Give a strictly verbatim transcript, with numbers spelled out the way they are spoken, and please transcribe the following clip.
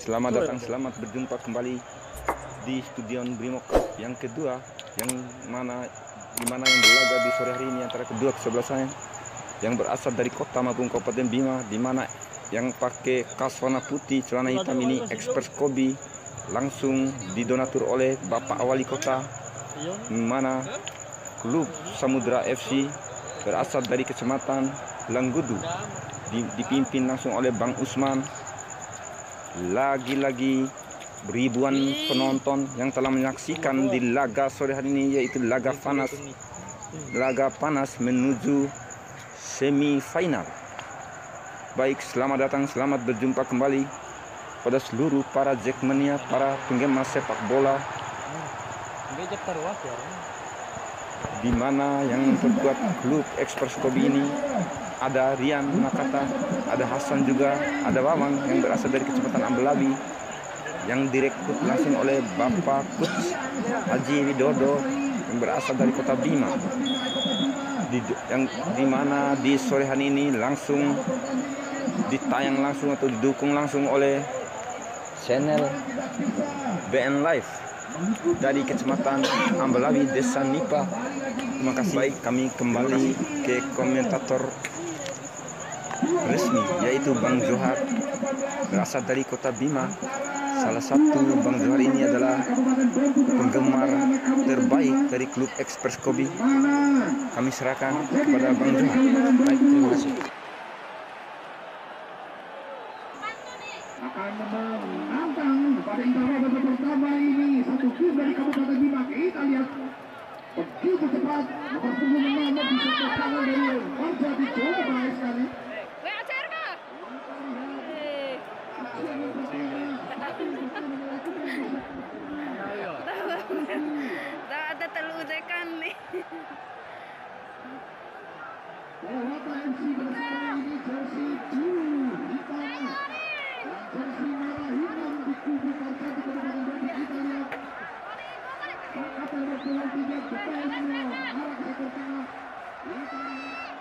selamat datang, selamat berjumpa kembali di Stadion Brimob yang kedua, yang mana di mana yang berlaga di sore hari ini antara kedua kesebelasan yang berasal dari kota maupun Kabupaten Bima, di mana yang pakai kaos warna putih, celana hitam ini Express Kobe langsung didonatur oleh Bapak Wali Kota, di mana klub Samudra F C berasal dari Kecamatan Langgudu, dipimpin langsung oleh Bang Usman. Lagi-lagi ribuan penonton yang telah menyaksikan di laga sore hari ini, yaitu laga panas laga panas menuju semifinal. Baik, selamat datang, selamat berjumpa kembali pada seluruh para Jackmania, para penggemar sepak bola, di mana yang memperkuat klub Express Kobe ini ada Rian Nakata, ada Hasan juga, ada Wawang yang berasal dari Kecamatan Ambelabi, yang direkrut langsung oleh Bapak Coach Haji Widodo yang berasal dari Kota Bima. Di, yang dimana di sore hari ini langsung ditayang langsung atau didukung langsung oleh channel B N Live dari Kecamatan Ambelabi, Desa Nipa. Terima kasih. Baik, kami kembali ke komentator resmi, yaitu Bang Johar berasal dari Kota Bima. Salah satu Bang Johar ini adalah penggemar terbaik dari klub Express Kobe. Kami serahkan kepada Bang Johar. Baik, terima kasih. Akan menantang pada Intara babak pertama ini satu klub dari Kabupaten Bima. Kita lihat begitu cepat nomor punggung enam bisa terkawal dari Warja dicoba baik sekali. Tak ada teludekan nih. Warna M C bersama ini jersey biru hitam dan jersey merah hitam di kubu Kabupaten Bima. Kita lihat angkatan dua puluh tiga Jepang arah ke tengah.